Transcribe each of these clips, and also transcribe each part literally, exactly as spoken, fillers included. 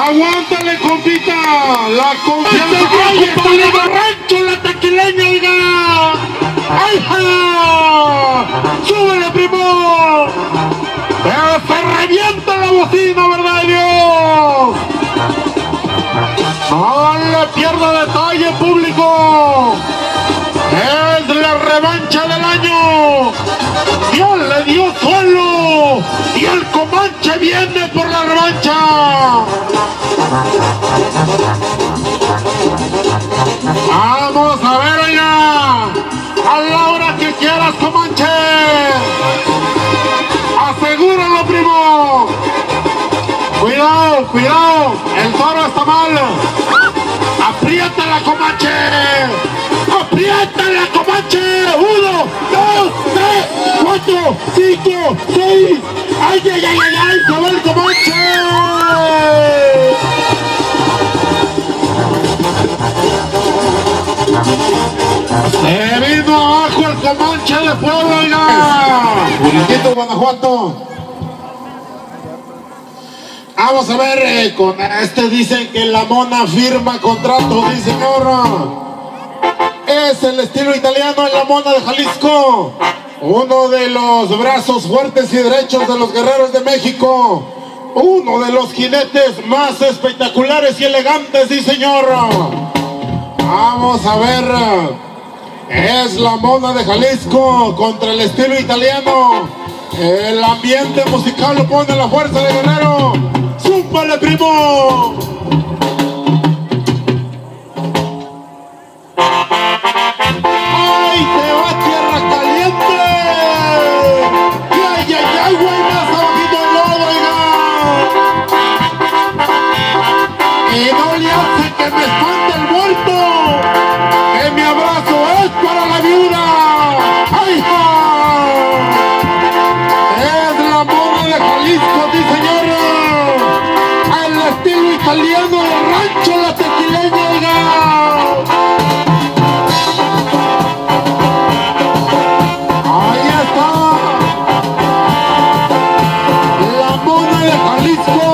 Aguántale, compita. La confianza. ¡Ahí está el rancho, la tequileña, oiga! ¡Ay, ja! ¡Súbele, primo! ¡Pero se revienta la bocina, verdad de Dios! ¡No le pierda detalle, público! ¡Es la revancha del año! ¡Dios le dio suelo! ¡Y el Comanche viene por la revancha! Vamos a ver, oiga, a la hora que quieras, Comanche. Asegúralo, primo. Cuidado, cuidado, el toro está mal. Apriétala, Comanche. Apriétala, Comanche. Uno, dos, tres, cuatro, cinco, seis. Ay, ay, ay, ay, ay, se va el Comanche. Se vino abajo el Comanche de fuego, oiga. Juliquito, Guanajuato. Vamos a ver, eh, con este dicen que la mona firma contrato, dice señor. Es el estilo italiano en la mona de Jalisco. Uno de los brazos fuertes y derechos de los guerreros de México. Uno de los jinetes más espectaculares y elegantes, sí señor. Vamos a ver. Es la mona de Jalisco contra el estilo italiano. El ambiente musical lo pone la fuerza de Guerrero. ¡Súpale, primo! ¡Ay, te va tierra caliente! ¡Y ay, ay, ay, güey! Más abajito el lodo, oiga. Y no le hace que me espante el muerto. Que mi abrazo es para la viuda. ¡Ay, ja! Es la mona de Jalisco, sí, señor. El estilo italiano del rancho, la tequileña, oiga. Ahí está. La mona de Jalisco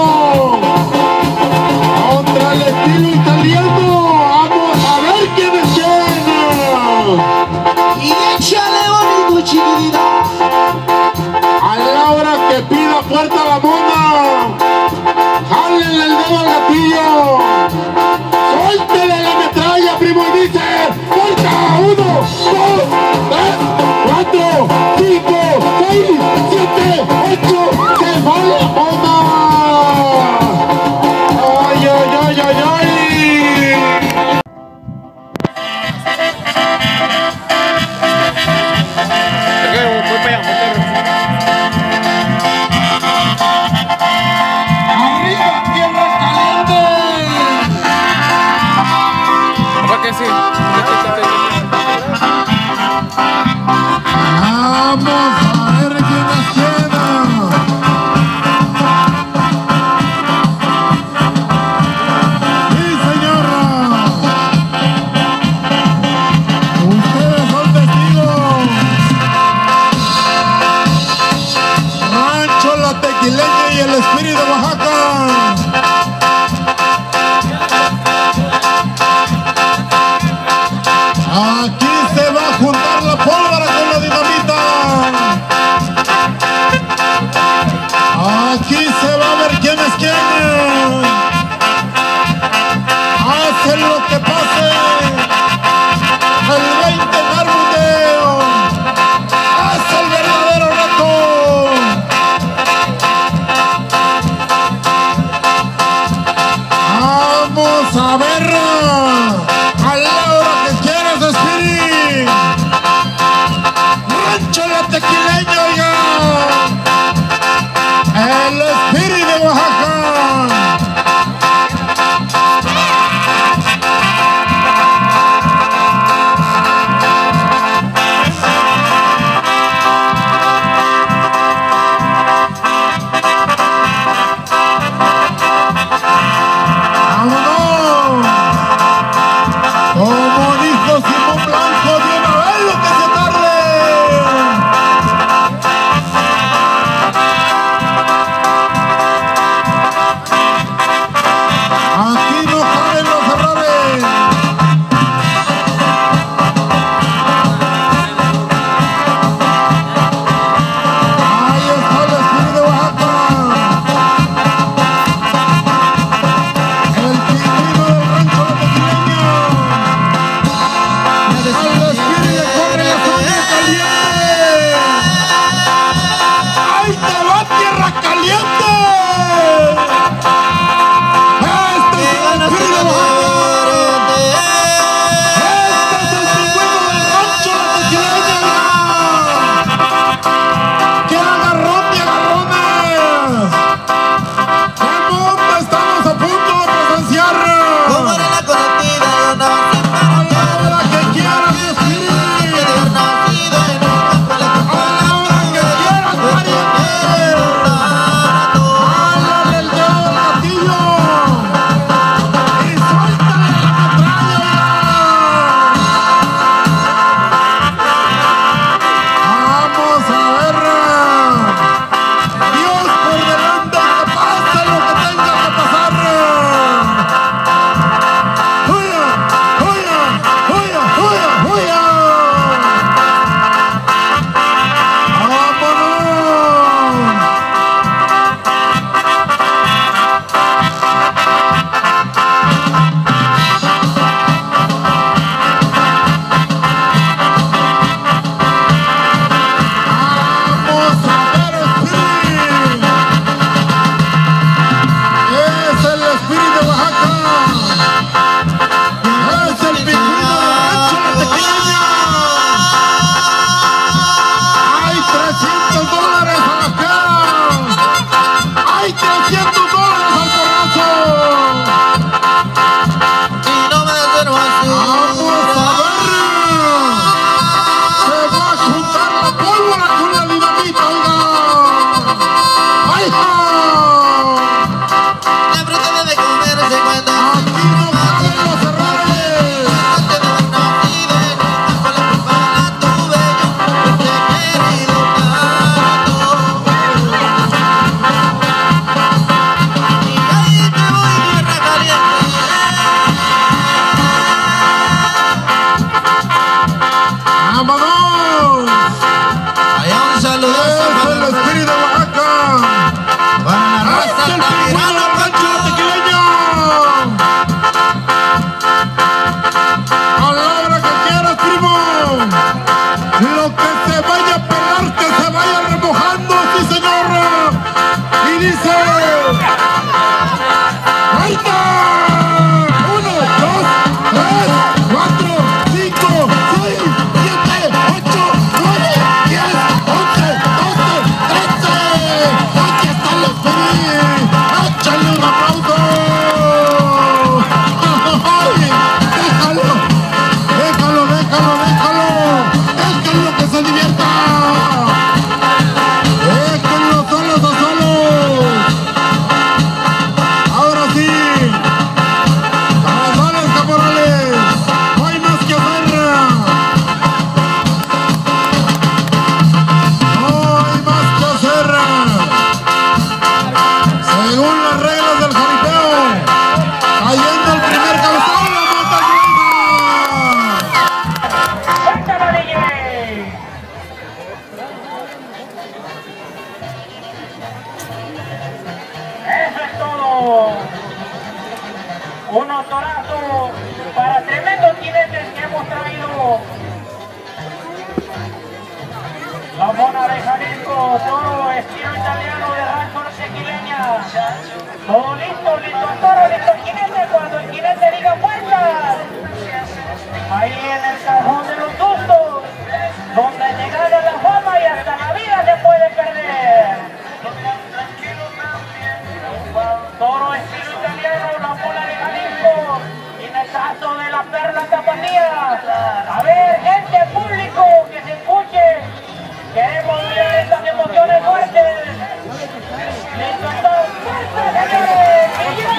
contra el estilo italiano. Vamos a ver quiénes llegan. Y échale bonito, chiquitita. A la hora que pida puerta la mona, jálenle el dedo al gatillo, suéltele la metralla, primo, y dice, puerta, uno, dos, tres, cuatro, cinco, seis, siete, ocho, se va la mona. Ay, ay, ay, ay, ay. ¡Arriba, tierra caliente! Que sí. Vamos a ver quiénes quedan. Sí, señora. Ustedes son testigos. Rancho La Tequileña y el Espíritu de Oaxaca. Aquí se va a juntar la pólvora con la dinamita. Aquí se va a ver quién es quién. Hacen lo que pase. El veinte Marbuteo es el verdadero reto. Vamos a ver. A la hora que quieras, Espiri. Rancho La Tequileña, oiga. El Espiri de Oaxaca. ¡Vámonos! unos torazos para tremendos jinetes que hemos traído. La Mona de Jalisco, toro estilo italiano de rancho sequileña. Todo listo, listo el toro, listo el jinete, cuando el jinete diga fuerza. Ahí en el cajón de los gustos, donde llegada la fama y hasta la vida se puede perder. Toro estilo italiano, la Mona de Jalisco, jinetazo de la perla tapatía. A ver, gente, público, que se escuche. Queremos ver estas emociones fuertes. ¡Listo, todo! ¡Fuerza, señores!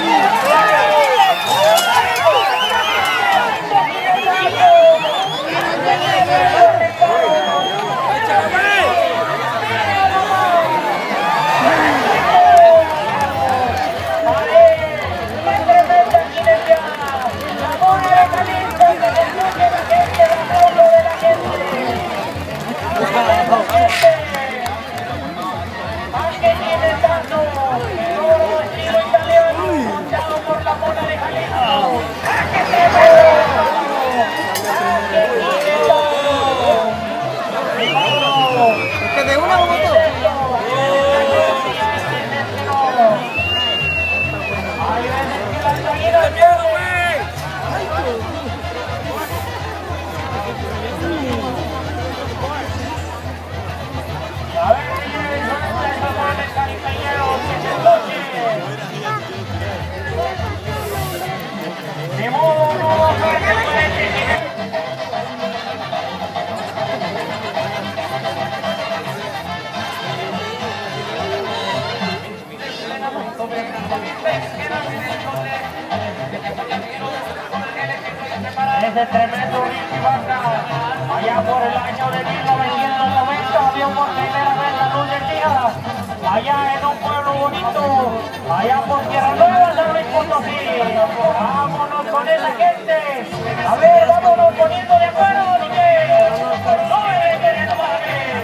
Ese tremendo Riquivaca, allá por el año de mil novecientos noventa, vio por primera vez la luz del día, allá en un pueblo bonito, allá por Tierra Nueva, San Luis Potosí. Vámonos con esa gente, a ver, vámonos poniendo de acuerdo, D J. No me dejen en madre.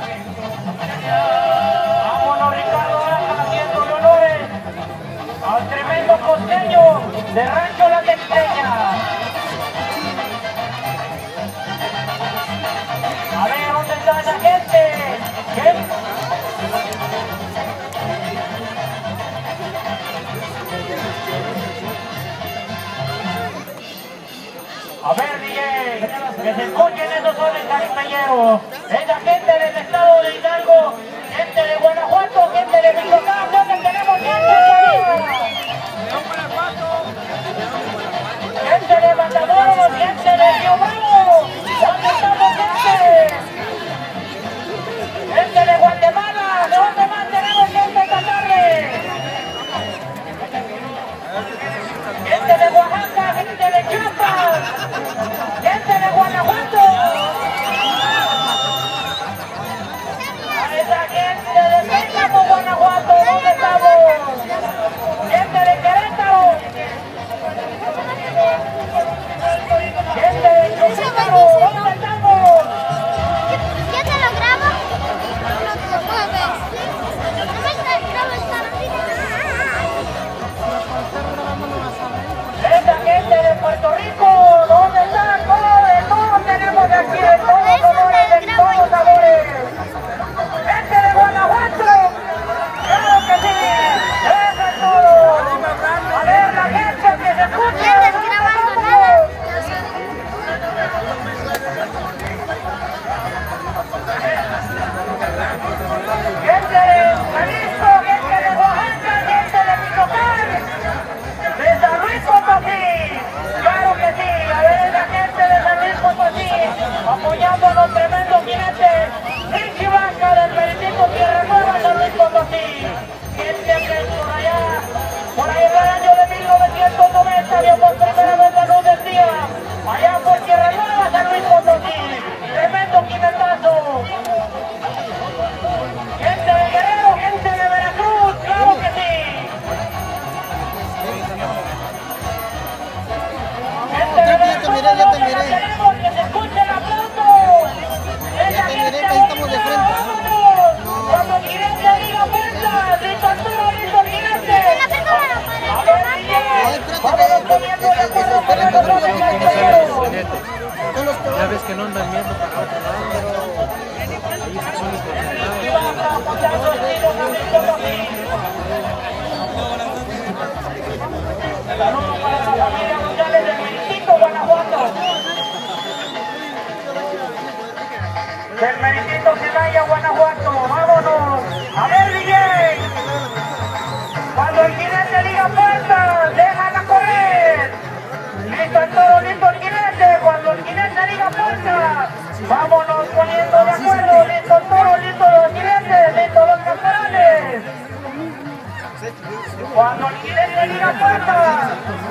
Vámonos, Ricardo Baja, haciendo honores al tremendo costeño de Rancho La Texteña. A ver, ¿dónde está esa gente? ¿Qué? A ver, D J, que se escuchen esos sones caribeñeros. Esa gente del estado de Hidalgo, gente de Guanajuato, gente de Michoacán, ¿dónde tenemos gente? Gente de Matamoros, gente de Río Bravo, ¿dónde estamos, gente? Gente de Guatemala, ¿de dónde más tenemos gente esta tarde? Gente de Oaxaca, gente de Chiapas, gente de Guanajuato. A esa gente de Saludos para la familia González del Meritito, Guanajuato. Del Meritito, Celaya, Guanajuato. Vámonos. A ver, D J. Cuando el jinete diga puerta, déjala correr. Listo el toro, listo el jinete. Cuando el jinete diga puerta, vámonos poniendo de acuerdo. Listo el toro, listo los jinetes, listo los campeones. Cuando el jinete diga puerta.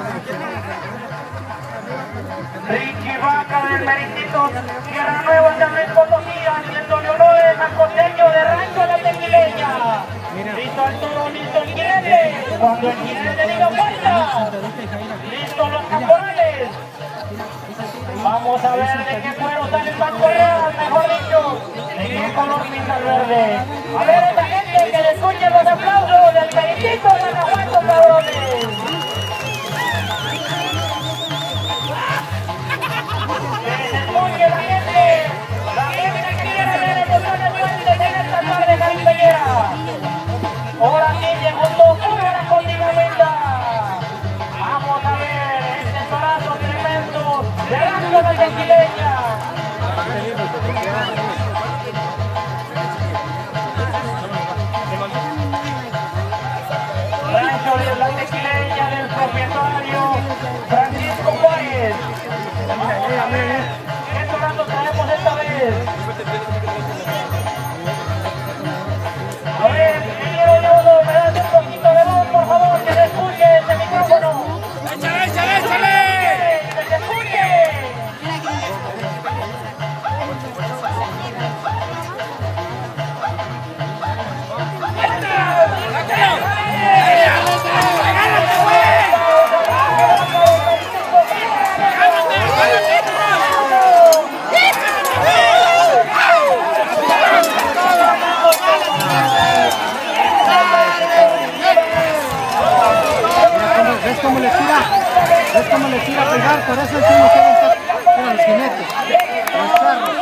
Ricky Vaca del Meritito, Tierra Nueva, San Luis Potosí, haciéndole honores al costeño de Rancho La Tequileña. Listo el toro, listo el jinete. Cuando el jinete diga puerta. Listo los caporales. Vamos a ver de qué cuero sale el Banco Real, mejor dicho. De qué color pinta el verde. A ver esta gente que le escuchen los aplausos del Meritito de Guanajuato, cabrones. Oye la gente, la gente que quiere ver emociones fuertes en esta tarde caribeñera. Ahora sí llegó todo la condimenta. Vamos a ver este torazo tremendo de Rancho La Tequileña. Rancho de La Tequileña del propietario Francisco Juárez. ¿Qué torazo traemos esta vez? A ver, ingeniero Yodo, me das un poquito de voz, por favor, que se escuche este micrófono. ¡Échale, échale, échale! ¡Que se escuche! ¿Ves cómo les tira? ¿Ves cómo les tira a pegar? Por eso el chino quiere estar con los jinetes, los charros.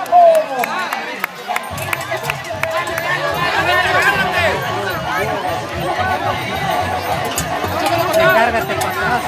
Recárgate para atrás,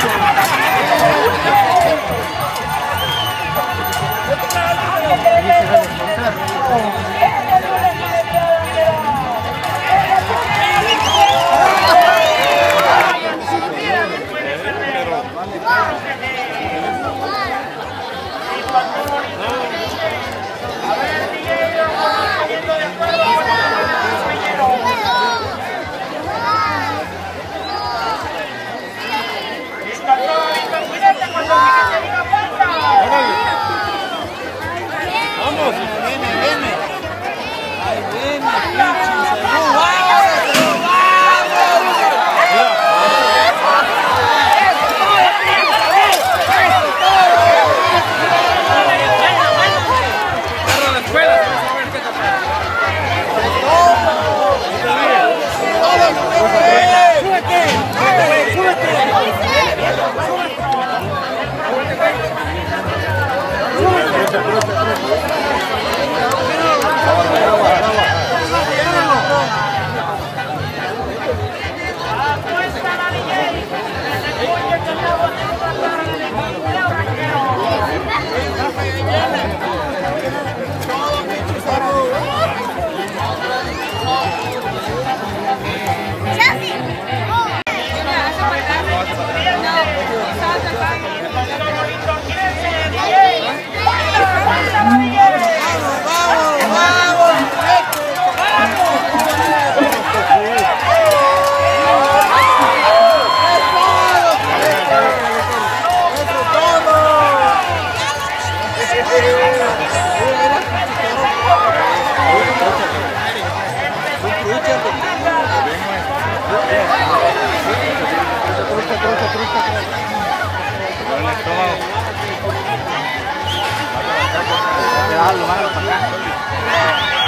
Vamos. Viene, viene. Ahí viene, pinche. Lo van a